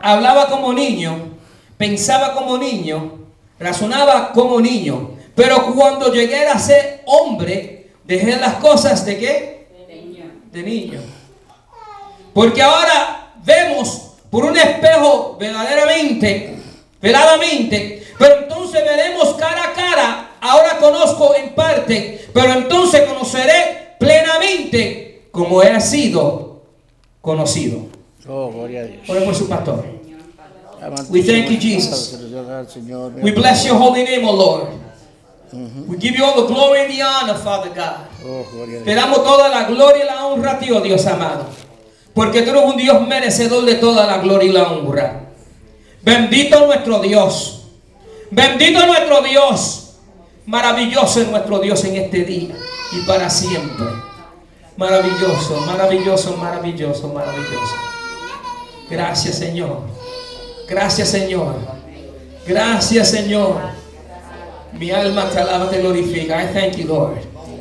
hablaba como niño, pensaba como niño, razonaba como niño. Pero cuando llegué a ser hombre, dejé las cosas ¿de qué? De niño. Porque ahora vemos por un espejo veladamente, pero entonces veremos cara a cara. Ahora conozco en parte, pero entonces conoceré plenamente como he sido conocido. Oh, gloria a Dios. Ore por su pastor. We thank you, Jesus. We bless your holy name, O Lord. We give you all the glory and the honor, Father God. Oh, gloria a Te Dios. damos toda la gloria y la honra a ti, oh Dios amado. Porque tú eres un Dios merecedor de toda la gloria y la honra. Bendito nuestro Dios. Bendito nuestro Dios. Maravilloso es nuestro Dios en este día y para siempre. Maravilloso, maravilloso, maravilloso, maravilloso. Gracias, Señor. Gracias, Señor. Gracias, Señor. Mi alma te alaba, te glorifica. I thank you, Lord.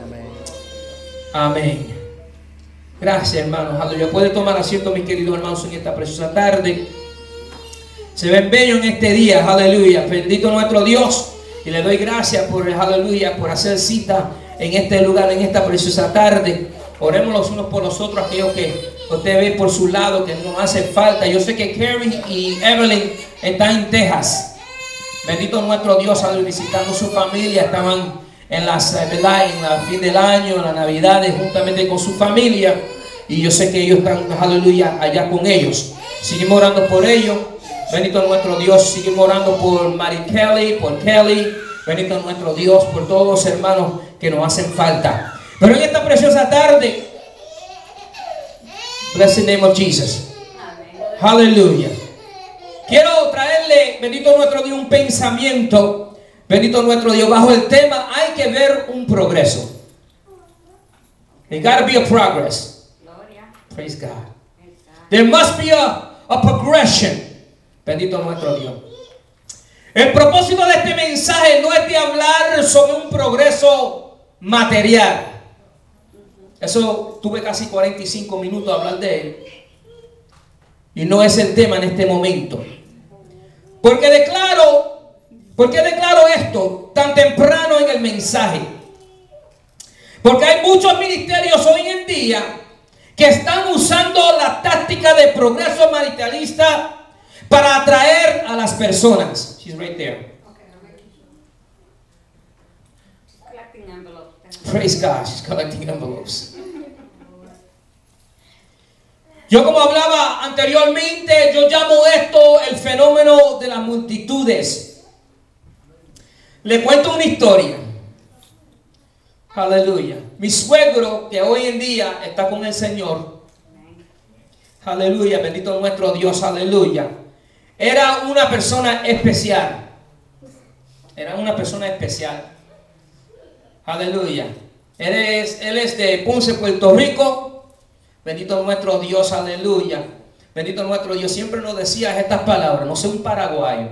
Amén. Gracias, hermanos. Aleluya. Puede tomar asiento, mis queridos hermanos, en esta preciosa tarde. Se ven bellos en este día. Aleluya. Bendito nuestro Dios. Y le doy gracias por, aleluya, por hacer cita en este lugar, en esta preciosa tarde. Oremos los unos por los otros, aquellos que usted ve por su lado, que nos hace falta. Yo sé que Carrie y Evelyn están en Texas. Bendito nuestro Dios, aleluya, visitando su familia. Estaban en las, ¿verdad?, en el fin del año, en las navidades, juntamente con su familia. Y yo sé que ellos están, aleluya, allá con ellos. Seguimos orando por ellos. Bendito nuestro Dios. Seguimos orando por Mary Kelly, por Kelly. Bendito nuestro Dios por todos los hermanos que nos hacen falta. Pero en esta preciosa tarde, bless the name of Jesus. Aleluya. Quiero traerle, bendito nuestro Dios, un pensamiento, bendito nuestro Dios, bajo el tema, hay que ver un progreso. There gotta be a progress. Praise God. There must be a progression. Bendito nuestro Dios. El propósito de este mensaje no es de hablar sobre un progreso material. Eso tuve casi 45 minutos a hablar de él. Y no es el tema en este momento. ¿Por qué declaro esto tan temprano en el mensaje? Porque hay muchos ministerios hoy en día que están usando la táctica de progreso materialista para atraer a las personas. She's right there. Praise God, she's collecting envelopes. Yo, como hablaba anteriormente, yo llamo esto el fenómeno de las multitudes. Le cuento una historia. Aleluya. Mi suegro, que hoy en día está con el Señor. Aleluya, bendito nuestro Dios, aleluya. Era una persona especial. Era una persona especial. Aleluya. Él es de Ponce, Puerto Rico. Bendito nuestro Dios, aleluya. Bendito nuestro Dios. Siempre nos decía estas palabras. No sé, un paraguayo.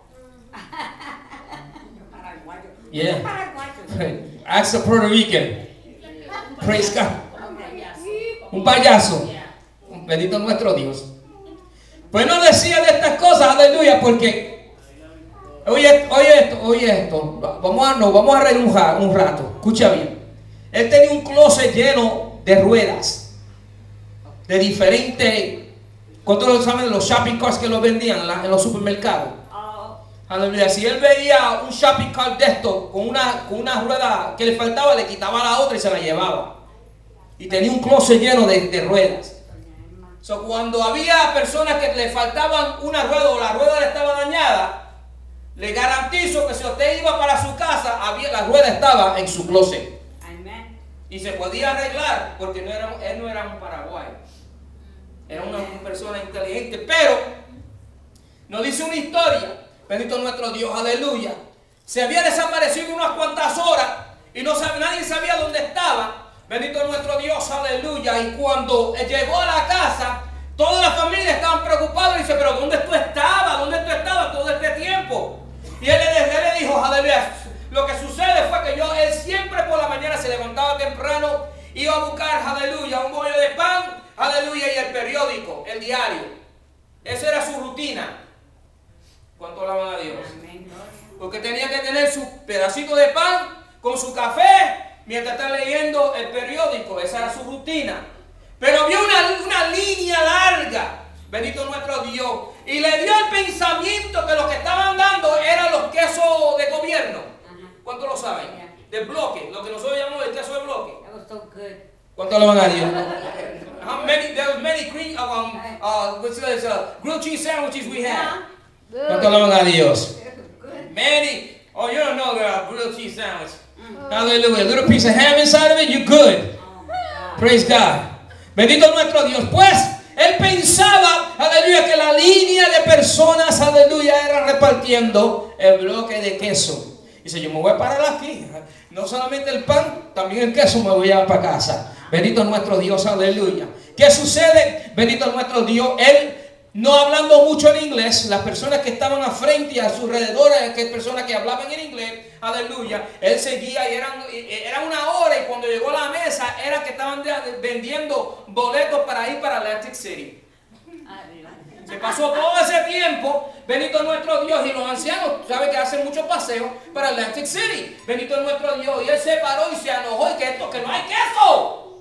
Yeah. Ask a Puerto Rican. Praise God. Un payaso. Bendito nuestro Dios. Pues no decía de estas cosas, aleluya, porque oye esto. Vamos a reír un rato. Escucha bien. Él tenía un closet lleno de ruedas. De diferentes. ¿Cuántos saben de los shopping carts que los vendían en los supermercados? Aleluya. Si él veía un shopping cart de esto con una rueda que le faltaba, le quitaba la otra y se la llevaba. Y tenía un closet lleno de ruedas. So, cuando había personas que le faltaban una rueda o la rueda le estaba dañada, le garantizo que si usted iba para su casa, la rueda estaba en su closet. Amen. Y se podía arreglar porque él no era un paraguayo. Era una persona inteligente. Pero nos dice una historia. Bendito nuestro Dios, aleluya. Se había desaparecido unas cuantas horas y nadie sabía dónde estaba. Bendito nuestro Dios, aleluya. Y cuando llegó a la casa, toda la familia estaban preocupados y dice, pero ¿dónde tú estabas? ¿Dónde tú estabas todo este tiempo? Y él le dijo, aleluya, lo que sucede fue que él siempre por la mañana se levantaba temprano, iba a buscar, aleluya, un bollo de pan, aleluya, y el periódico, el diario. Esa era su rutina. ¿Cuánto alaban a Dios? Porque tenía que tener su pedacito de pan con su café mientras está leyendo el periódico. Esa era su rutina. Pero vio una línea larga, bendito nuestro Dios, y le dio el pensamiento que lo que estaban dando eran los quesos de gobierno. ¿Cuánto lo saben? Del bloque, lo que nosotros llamamos el queso de bloque. ¿Cuánto lo van a Dios? There was many grilled cheese sandwiches we had. ¿Cuánto lo van a Dios? Many. Oh, you don't know the grilled cheese sandwich. Hallelujah. A little piece of ham inside of it, you're good. Praise God. Bendito nuestro Dios. Pues él pensaba, aleluya, que la línea de personas, aleluya, era repartiendo el bloque de queso. Dice, yo me voy a parar aquí. No solamente el pan, también el queso me voy a llevar para casa. Bendito nuestro Dios, aleluya. ¿Qué sucede? Bendito nuestro Dios. Él, no hablando mucho en inglés, las personas que estaban a frente y a su alrededor, que personas que hablaban en inglés, aleluya, él seguía y era una hora, y cuando llegó a la mesa era que estaban vendiendo boletos para ir para Atlantic City. Se pasó todo ese tiempo, bendito nuestro Dios, y los ancianos, ¿sabe que hacen muchos paseos para Atlantic City? Bendito nuestro Dios, y él se paró y se enojó, y que no hay queso.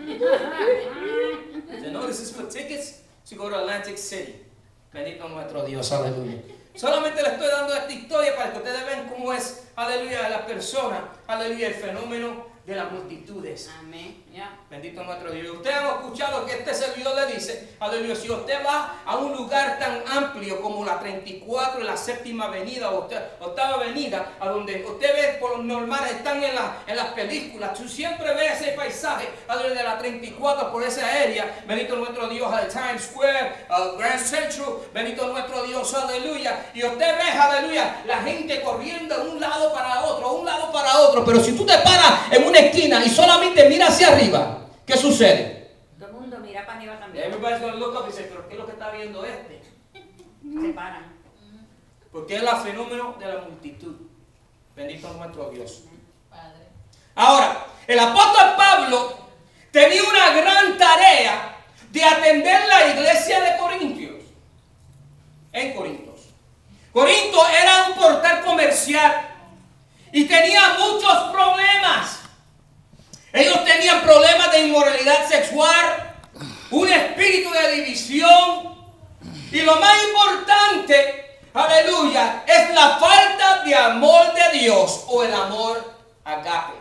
No, this is for tickets to go to Atlantic City. Bendito nuestro Dios, aleluya. Solamente le estoy dando esta historia para que ustedes vean cómo es, aleluya, la persona, aleluya, el fenómeno de las multitudes. Amén. Yeah. Bendito nuestro Dios. Ustedes han escuchado que este servidor le dice, aleluya, si usted va a un lugar tan amplio como la 34 y la séptima avenida o octava avenida, a donde usted ve por lo normal, están en las películas, tú siempre ves ese paisaje, aleluya, de la 34 por esa área, bendito nuestro Dios, al Times Square, al Grand Central, bendito nuestro Dios, aleluya, y usted ve, aleluya, la gente corriendo de un lado para otro, pero si tú te paras en una esquina y solamente miras hacia arriba, ¿qué sucede? Todo el mundo mira para arriba también. Everybody's gonna look up y dice, pero ¿qué es lo que está viendo este? Se paran. Porque es el fenómeno de la multitud. Bendito nuestro Dios. Ahora, el apóstol Pablo tenía una gran tarea de atender la iglesia de Corintios. En Corintios. Corinto era un portal comercial y tenía muchos problemas. Ellos tenían problemas de inmoralidad sexual, un espíritu de división, y lo más importante, aleluya, es la falta de amor de Dios o el amor agape.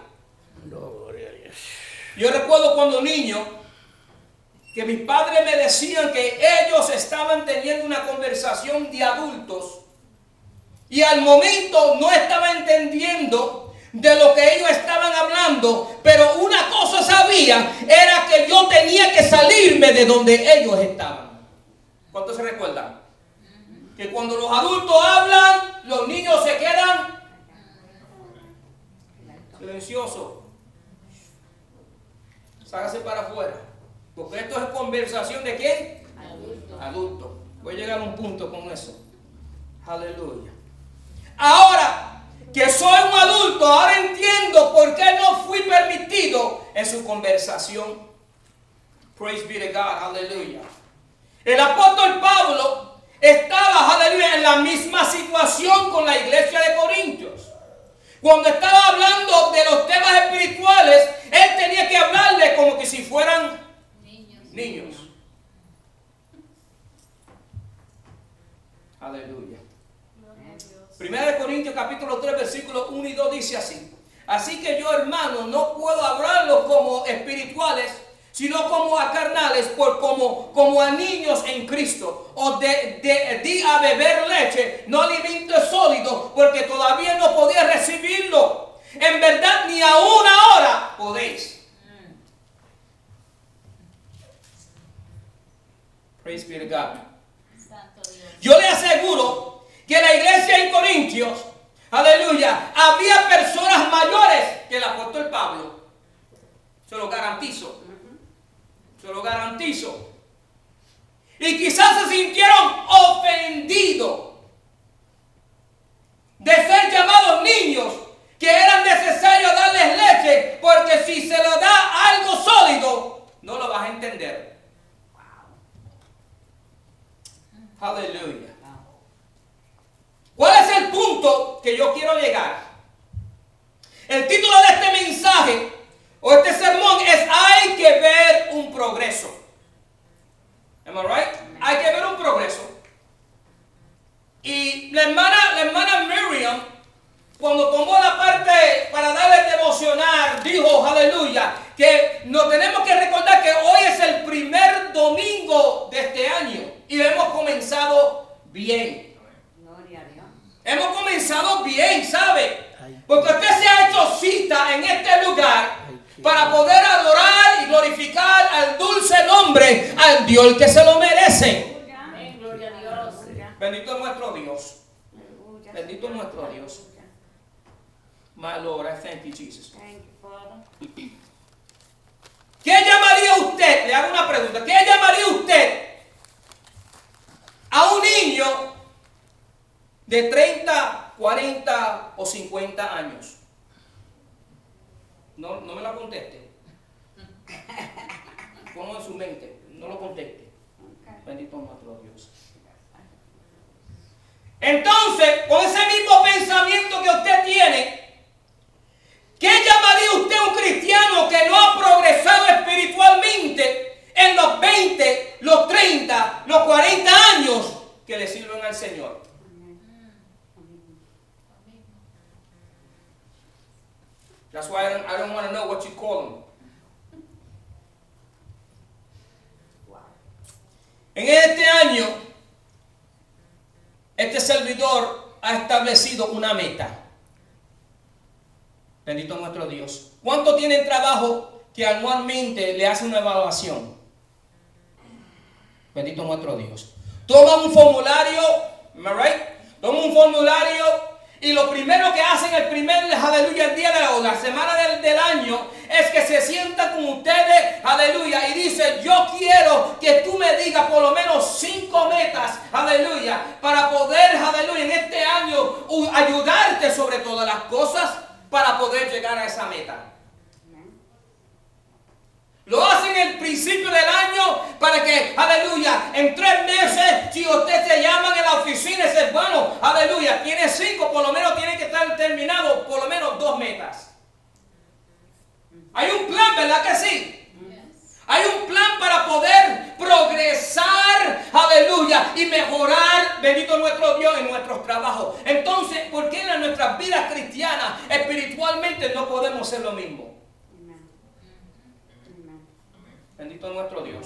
Yo recuerdo cuando niño que mis padres me decían que ellos estaban teniendo una conversación de adultos y al momento no estaba entendiendo de lo que ellos estaban hablando, pero una cosa sabía, era que yo tenía que salirme de donde ellos estaban. ¿Cuántos se recuerdan? Que cuando los adultos hablan, los niños se quedan silenciosos. Ságase para afuera, porque esto es conversación de ¿quién? Adulto. Voy a llegar a un punto con eso. Aleluya. Ahora que soy un adulto, ahora entiendo por qué no fui permitido en su conversación. Praise be to God, aleluya. El apóstol Pablo estaba, aleluya, en la misma situación con la iglesia de Corintios. Cuando estaba hablando de los temas espirituales, él tenía que hablarles como que si fueran niños. Aleluya. Primera de Corintios capítulo 3 versículos 1 y 2 dice así: así que yo, hermano, no puedo hablarlos como espirituales, sino como a carnales, como a niños en Cristo. Os di a beber leche, no alimento sólido, porque todavía no podía recibirlo. En verdad, ni aún ahora podéis. Praise be to God. Yo le aseguro que la iglesia en Corintios, aleluya, había personas mayores que el apóstol Pablo. Se lo garantizo. Se lo garantizo. Y quizás se sintieron ofendidos de ser llamados niños, que eran necesarios darles leche, porque si se lo da algo sólido, no lo vas a entender. punto que yo quiero llegar. El título de este mensaje o este sermón es hay que ver un progreso. Am I right? Hay que ver un progreso. Y la hermana Miriam, cuando tomó la parte para darle el devocional, dijo, aleluya, que nos tenemos que recordar que hoy es el primer domingo de este año y hemos comenzado bien. Gloria a Dios. Hemos comenzado bien, ¿sabe? Porque usted se ha hecho cita en este lugar para poder adorar y glorificar al dulce nombre, al Dios que se lo merece. Amén. Gloria a Dios. Bendito es nuestro Dios. Bendito es nuestro Dios. My Lord, I thank you, Jesus. Thank you, Father. ¿Qué llamaría usted? Le hago una pregunta. ¿Qué llamaría usted a un niño de 30, 40 o 50 años? No me la conteste. Ponlo en su mente. No lo conteste. Bendito nuestro Dios. Entonces, con ese mismo pensamiento que usted tiene, ¿qué llamaría usted a un cristiano que no ha progresado espiritualmente en los 20, los 30, los 40 años que le sirven al Señor? That's why I don't want to know what you call them. En este año, este servidor ha establecido una meta. Bendito nuestro Dios. ¿Cuántos tienen trabajo que anualmente le hacen una evaluación? Bendito nuestro Dios. Toman un formulario, am I right? Toman un formulario y lo primero que hacen el aleluya, el día de la semana del año, es que se sientan con ustedes, aleluya, y dicen, yo quiero que tú me digas por lo menos 5 metas, aleluya, para poder, aleluya, en este año ayudarte sobre todas las cosas para poder llegar a esa meta. Lo hacen el principio del año para que, aleluya, en 3 meses, si usted se llaman en la oficina y dice, bueno, aleluya, tiene 5, por lo menos tiene que estar terminado, por lo menos 2 metas. Hay un plan, ¿verdad que sí? Hay un plan para poder progresar, aleluya, y mejorar, bendito nuestro Dios, en nuestros trabajos. Entonces, ¿por qué en nuestras vidas cristianas, espiritualmente, no podemos ser lo mismo? Bendito nuestro Dios.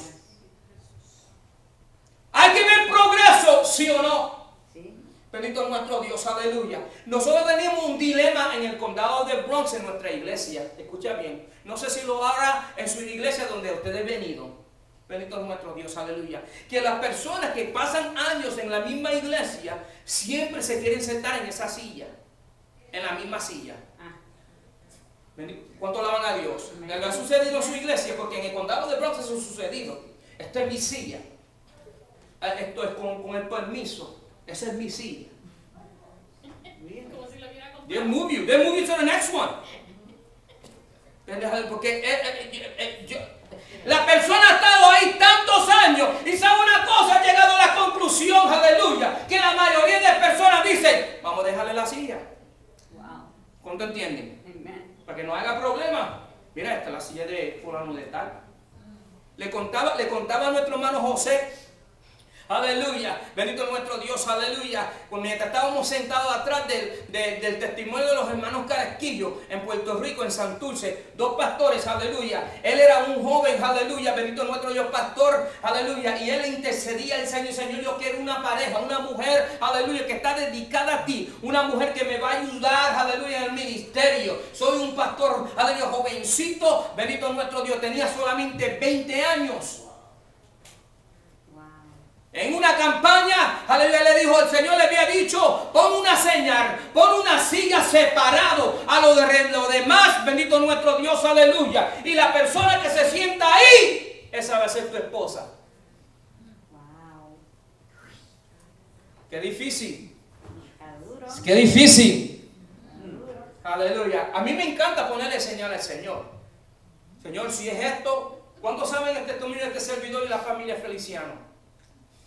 ¿Hay que ver progreso, sí o no? Sí. Bendito nuestro Dios, aleluya. Nosotros teníamos un dilema en el condado de Bronx en nuestra iglesia. Escucha bien. No sé si lo habrá en su iglesia donde ustedes han venido. Bendito nuestro Dios, aleluya. Que las personas que pasan años en la misma iglesia siempre se quieren sentar en esa silla. En la misma silla. ¿Cuánto alaban a Dios? ¿Le ha sucedido en su iglesia? Porque en el condado de Bronx eso ha sucedido. Esta es mi silla. Esto es con el permiso. Esa es mi silla. They'll move you to the next one. Porque la persona ha estado ahí tantos años y sabe una cosa, ha llegado a la conclusión, aleluya, que la mayoría de personas dicen, vamos a dejarle la silla. ¿Cuánto entienden? Para que no haga problema. Mira, esta es la silla de fulano de tal. Le contaba a nuestro hermano José, aleluya, bendito nuestro Dios, aleluya, pues mientras estábamos sentados atrás del testimonio de los hermanos Carasquillo en Puerto Rico, en Santurce, 2 pastores, aleluya. Él era un joven, aleluya, bendito nuestro Dios, pastor, aleluya, y él intercedía al Señor, Señor, yo quiero una pareja, una mujer, aleluya, que está dedicada a ti, una mujer que me va a ayudar, aleluya, en el ministerio. Soy un pastor, aleluya, jovencito, bendito nuestro Dios, tenía solamente 20 años. En una campaña, aleluya, le dijo, el Señor le había dicho, pon una señal, pon una silla separado a lo demás, bendito nuestro Dios, aleluya. Y la persona que se sienta ahí, esa va a ser tu esposa. Wow. Qué difícil. Qué difícil. Aleluya. A mí me encanta ponerle señal al Señor. Señor, si es esto, ¿cuántos saben el testimonio de este servidor y la familia Feliciano?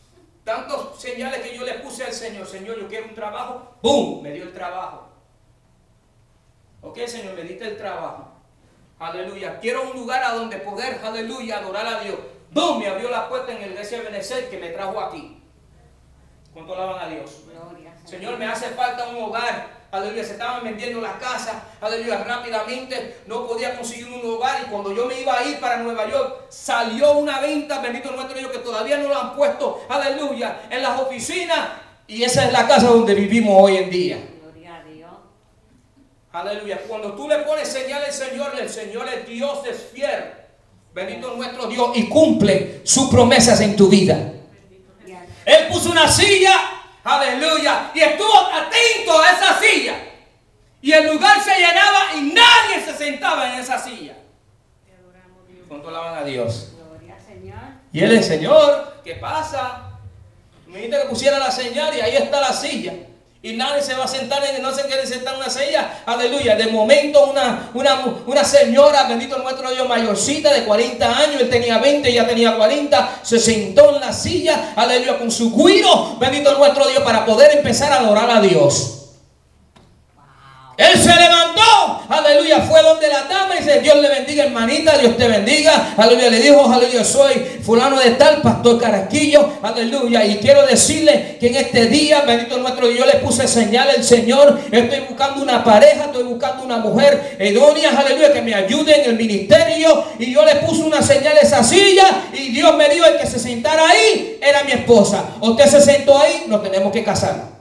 Tantos señales que yo le puse al Señor. Señor, yo quiero un trabajo. ¡Bum! Me dio el trabajo. Ok, Señor, me diste el trabajo. Aleluya. Quiero un lugar a donde poder, aleluya, adorar a Dios. ¡Bum! Me abrió la puerta en la iglesia de Benecer que me trajo aquí. ¿Cuánto alaban a Dios? Señor, me hace falta un hogar. Aleluya, se estaban vendiendo las casas. Aleluya, rápidamente no podía conseguir un hogar. Y cuando yo me iba a ir para Nueva York, salió una venta, bendito nuestro Dios, que todavía no lo han puesto, aleluya, en las oficinas. Y esa es la casa donde vivimos hoy en día. Gloria a Dios. Aleluya, cuando tú le pones señal al Señor es Dios, es fiel. Bendito nuestro Dios y cumple sus promesas en tu vida. Él puso una silla, aleluya, y estuvo atento a esa silla. Y el lugar se llenaba y nadie se sentaba en esa silla. ¿Cuánto alaban a Dios? Gloria al Señor. Y él es Señor, ¿qué pasa? Me dijiste que pusiera la señal y ahí está la silla. Y nadie se va a sentar, no se quiere sentar en una silla. Aleluya. De momento una señora, bendito nuestro Dios, mayorcita de 40 años. Él tenía 20, ella tenía 40. Se sentó en la silla, aleluya, con su cuiro, bendito nuestro Dios, para poder empezar a adorar a Dios. Él se levantó, aleluya, fue donde la dama y dice: Dios le bendiga, hermanita, Dios te bendiga, aleluya. Le dijo: aleluya, soy fulano de tal, pastor Carrasquillo, aleluya, y quiero decirle que en este día, bendito nuestro Dios, yo le puse señal al Señor. Estoy buscando una pareja, estoy buscando una mujer idónea, aleluya, que me ayude en el ministerio. Y yo le puse una señal a esa silla y Dios me dijo: el que se sentara ahí era mi esposa. Usted se sentó ahí, nos tenemos que casar.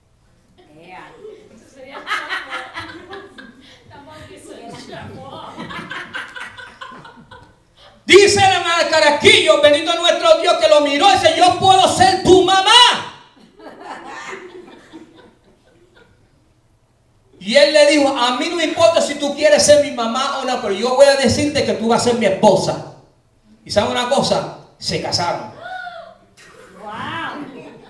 Dice la hermana Carrasquillo, bendito nuestro Dios, que lo miró y dice: yo puedo ser tu mamá. Y él le dijo: a mí no me importa si tú quieres ser mi mamá o no, pero yo voy a decirte que tú vas a ser mi esposa. Y ¿sabe una cosa? Se casaron. Wow.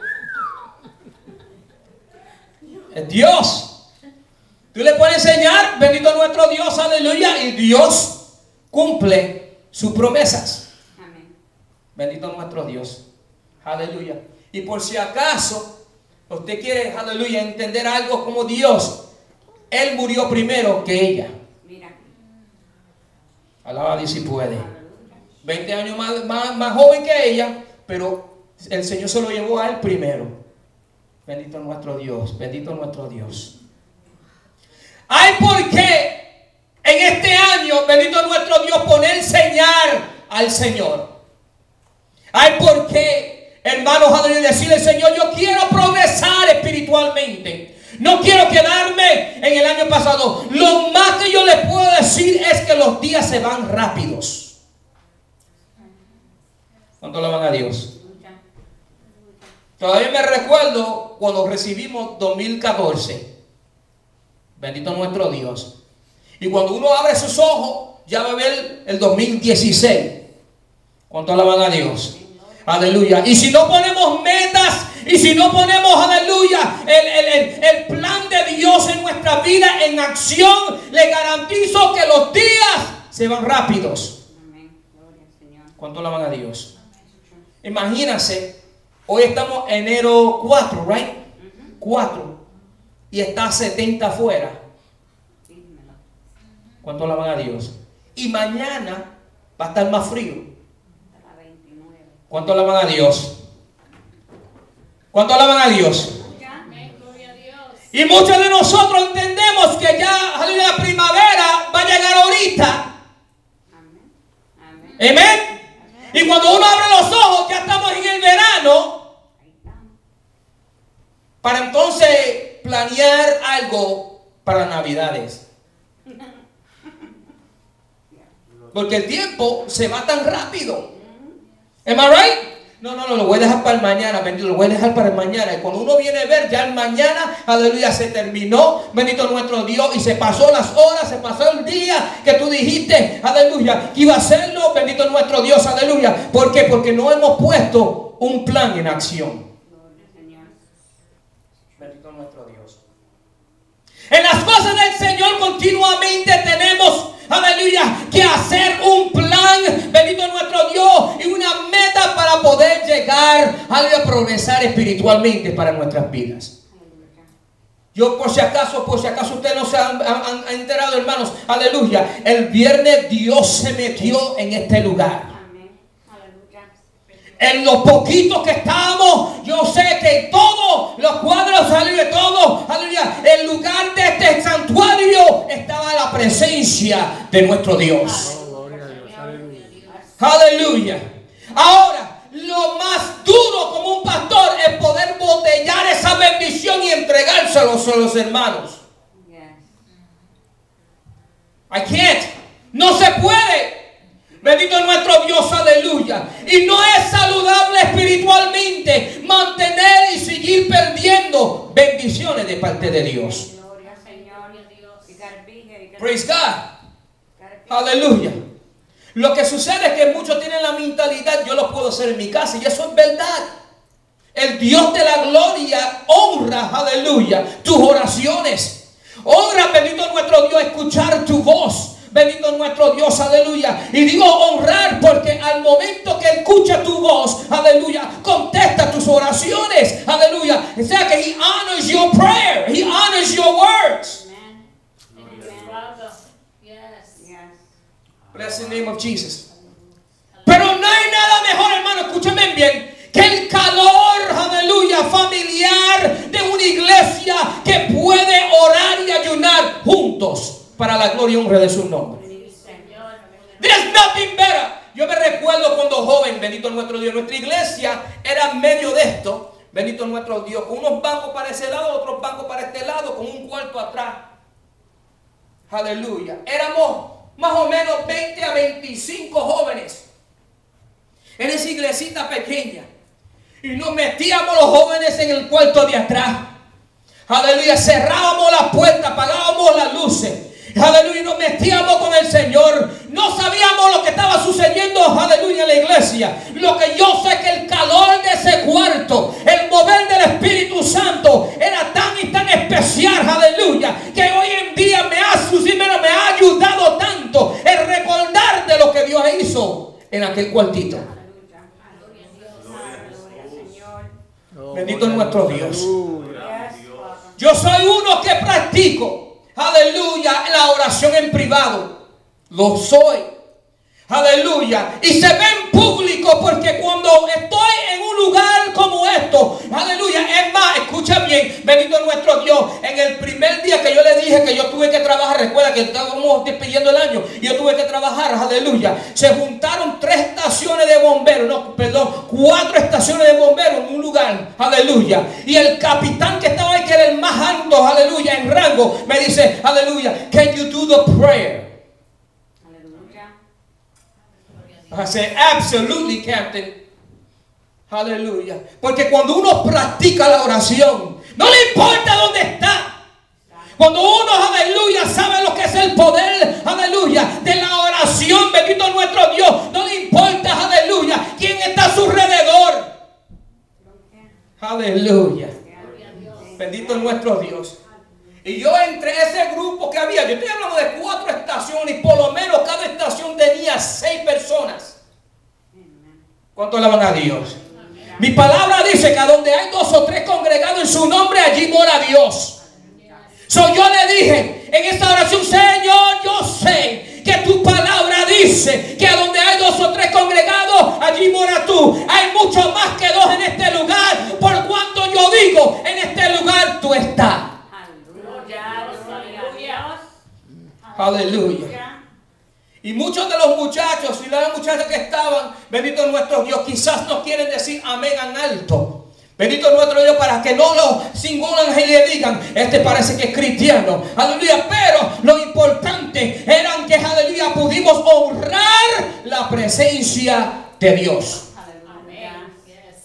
Es Dios. Tú le puedes enseñar, bendito nuestro Dios, aleluya, y Dios cumple sus promesas. Amén. Bendito nuestro Dios. Aleluya. Y por si acaso usted quiere, aleluya, entender algo como Dios, Él murió primero que ella. Mira. Alaba a Dios si puede. 20 años más joven que ella, pero el Señor se lo llevó a Él primero. Bendito nuestro Dios. Bendito nuestro Dios. Ay, ¿por qué en este año, bendito nuestro Dios, poner señal al Señor? Ay, ¿por qué, hermanos, aleluya, decirle: Señor, yo quiero progresar espiritualmente. No quiero quedarme en el año pasado. Lo más que yo le puedo decir es que los días se van rápidos. ¿Cuánto le van a Dios? Todavía me recuerdo cuando recibimos 2014. Bendito nuestro Dios. Y cuando uno abre sus ojos, ya va a ver el 2016. ¿Cuánto alaban a Dios? Aleluya. Y si no ponemos metas, y si no ponemos, aleluya, el plan de Dios en nuestra vida en acción, le garantizo que los días se van rápidos. Amén. Gloria al Señor. ¿Cuánto alaban a Dios? Imagínense, hoy estamos enero 4, right? 4. Y está 70 afuera. Dímelo. ¿Cuánto alaban a Dios? Y mañana va a estar más frío. Hasta la 29. ¿Cuánto alaban a Dios? ¿Cuánto alaban a Dios? Amén. Gloria a Dios. Y muchos de nosotros entendemos que ya, aleluya, la primavera va a llegar ahorita. Amén. Amén. Amén. Y cuando uno abre los ojos, ya estamos en el verano. Ahí estamos. Para entonces planear algo para Navidades. Porque el tiempo se va tan rápido. ¿Am I right? No, lo voy a dejar para el mañana, bendito, lo voy a dejar para el mañana. Y cuando uno viene a ver, ya el mañana, aleluya, se terminó, bendito nuestro Dios, y se pasó las horas, se pasó el día que tú dijiste, aleluya, que iba a hacerlo, bendito nuestro Dios, aleluya. ¿Por qué? Porque no hemos puesto un plan en acción. Gloria al Señor. Bendito nuestro Dios. En las cosas del Señor continuamente tenemos, aleluya, que hacer un plan, bendito nuestro Dios, y una meta para poder llegar llegar a progresar espiritualmente para nuestras vidas. Yo por si acaso ustedes no se han enterado, hermanos, aleluya, el viernes Dios se metió en este lugar. En lo poquito que estábamos, yo sé que todos los cuadros, aleluya, todo, aleluya, el lugar de este santuario estaba la presencia de nuestro Dios. Aleluya. Ahora, lo más duro como un pastor es poder botellar esa bendición y entregárselos a los hermanos. I can't. No se puede. Bendito es nuestro Dios, aleluya. Y no es saludable espiritualmente mantener y seguir perdiendo bendiciones de parte de Dios. Praise God. Aleluya. Lo que sucede es que muchos tienen la mentalidad, yo lo puedo hacer en mi casa, y eso es verdad. El Dios de la gloria honra, aleluya, tus oraciones. Honra, bendito nuestro Dios, escuchar tu voz. Bendito nuestro Dios, aleluya. Y digo honrar porque al momento que escucha tu voz, aleluya, contesta tus oraciones, aleluya. O sea que He honors your prayer, He honors your words. Bless the name of Jesus. Pero no hay nada mejor, hermano, escúchame bien, que el calor, aleluya, familiar de una iglesia que puede orar y ayunar juntos para la gloria y honra de su nombre. There's nothing better. Yo me recuerdo cuando joven, bendito nuestro Dios, nuestra iglesia era en medio de esto, bendito nuestro Dios, con unos bancos para ese lado, otros bancos para este lado, con un cuarto atrás. Aleluya. Éramos más o menos 20 a 25 jóvenes en esa iglesita pequeña. Y nos metíamos los jóvenes en el cuarto de atrás. Aleluya. Cerrábamos las puertas, apagábamos las luces. Aleluya, y nos metíamos con el Señor. No sabíamos lo que estaba sucediendo, aleluya, en la iglesia. Lo que yo sé que el calor de ese cuarto, el mover del Espíritu Santo era tan y tan especial, aleluya, que hoy en día me ha ayudado tanto el recordar de lo que Dios hizo en aquel cuartito. Bendito es nuestro Dios. Yo soy uno que practico, aleluya, la oración en privado. Lo soy. Aleluya. Y se ve en público porque cuando estoy en un lugar como esto, aleluya, es más, escucha bien, bendito nuestro Dios, en el primer día que yo le dije que yo tuve que trabajar, recuerda que estábamos despidiendo el año y yo tuve que trabajar, aleluya, se juntaron 4 estaciones de bomberos en un lugar, aleluya, y el capitán que estaba ahí, que era el más alto, aleluya, en rango, me dice, aleluya, can you do the prayer? I said, absolutely, Captain. Aleluya. Porque cuando uno practica la oración, no le importa dónde está. Cuando uno, aleluya, sabe lo que es el poder, aleluya, de la oración, bendito nuestro Dios, no le importa, aleluya, quién está a su alrededor. Aleluya. Bendito nuestro Dios. Y yo entre ese grupo que había, yo estoy hablando de 4 estaciones y por lo menos cada estación tenía 6 personas. ¿Cuánto alaban a Dios? Mi palabra dice que a donde hay 2 o 3 congregados en su nombre, allí mora Dios. Yo le dije en esta oración, Señor, yo sé que tu palabra dice que a donde hay 2 o 3 congregados, allí mora tú. Hay mucho más que 2 en este lugar, por cuanto yo digo, en este lugar tú estás. Aleluya. Y muchos de los muchachos y las muchachas que estaban, bendito nuestro Dios, quizás no quieren decir amén en alto. Bendito nuestro Dios, para que no lo singulan y le digan, este parece que es cristiano. Aleluya. Pero lo importante era que, aleluya, pudimos honrar la presencia de Dios. Amén.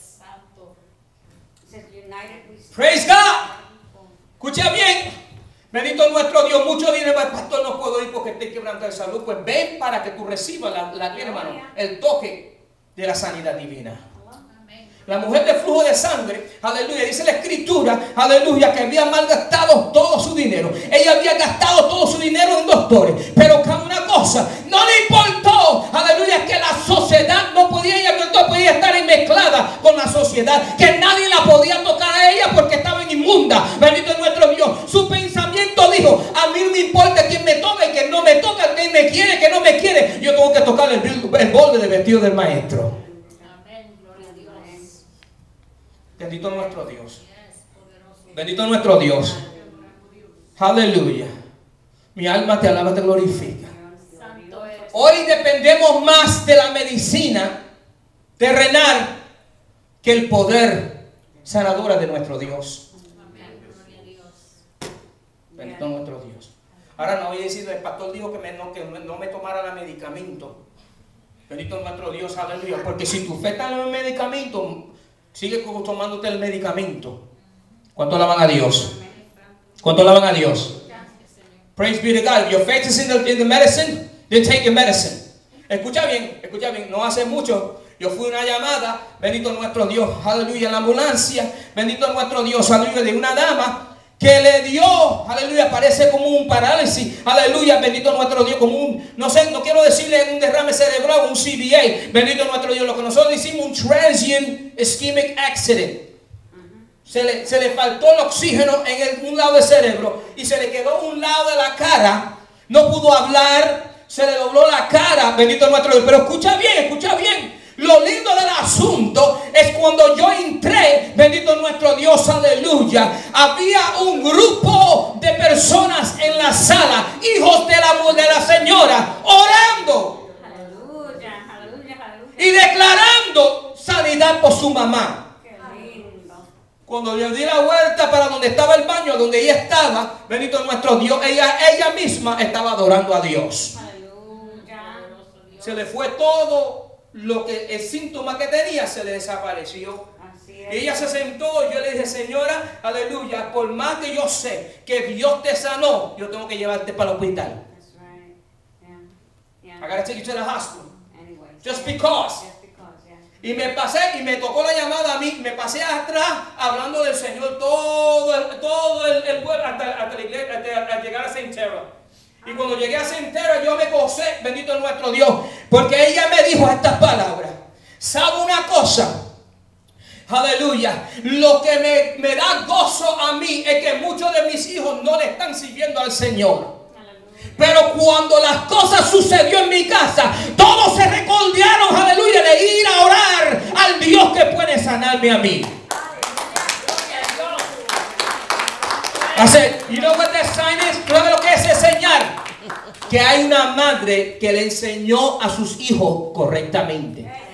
Praise God. Escucha bien. Bendito nuestro Dios. Muchos dicen, pastor, no puedo ir porque estoy quebrantado de salud. Pues ven para que tú recibas el toque de la sanidad divina. La mujer de flujo de sangre, aleluya, dice la escritura, aleluya, que había malgastado todo su dinero. Ella había gastado todo su dinero en doctores. Pero cada una cosa, no le importó, aleluya, que la sociedad no podía estar mezclada con me quiere, que no me quiere. Yo tengo que tocar el borde del vestido del maestro. Amén. Gloria a Dios. Bendito nuestro Dios. Bendito nuestro Dios. Aleluya. Mi alma te alaba, te glorifica. Santo eres. Hoy dependemos más de la medicina terrenal que el poder sanadora de nuestro Dios. Amén. Gloria a Dios. Bendito nuestro Dios. Ahora no voy a decir, el pastor dijo que no me tomara el medicamento. Bendito nuestro Dios, aleluya. Porque si tu fe está en el medicamento, sigue tomándote el medicamento. ¿Cuánto alaban a Dios? ¿Cuánto alaban a Dios? Praise be to God. If your faith is in the medicine, then take your medicine. Escucha bien. No hace mucho yo fui a una llamada, bendito nuestro Dios, aleluya, en la ambulancia, bendito nuestro Dios, aleluya, de una dama que le dio, aleluya, parece como un parálisis, aleluya, bendito nuestro Dios, como un, no sé, no quiero decirle un derrame cerebral, un CVA, bendito nuestro Dios, lo que nosotros decimos un transient ischemic accident. Se le faltó el oxígeno en un lado del cerebro y se le quedó un lado de la cara, no pudo hablar, se le dobló la cara, bendito nuestro Dios. Pero escucha bien, lo lindo del asunto es cuando yo entré, bendito nuestro Dios, aleluya, había un grupo de personas en la sala, hijos de la señora, orando y declarando sanidad por su mamá. Cuando yo di la vuelta para donde estaba el baño, donde ella estaba, bendito nuestro Dios, ella misma estaba adorando a Dios. Se le fue todo lo que el síntoma que tenía, se le desapareció. Ella se sentó, yo le dije, señora, aleluya, por más que yo sé que Dios te sanó, yo tengo que llevarte para el hospital. I gotta take you to the hospital. Just because. Y me pasé y me tocó la llamada a mí, me pasé atrás hablando del Señor todo el pueblo hasta la iglesia, hasta llegar a Saint Terra. Y cuando llegué a Saint Terra yo me gocé, bendito es nuestro Dios, porque ella me dijo estas palabras. ¿Sabe una cosa? Aleluya. Lo que me da gozo a mí es que muchos de mis hijos no le están sirviendo al Señor. Pero cuando las cosas sucedió en mi casa, todos se recordaron, aleluya, de ir a orar al Dios que puede sanarme a mí. I said, you know what that sign is? ¿Sabes lo que es enseñar? Que hay una madre que le enseñó a sus hijos correctamente.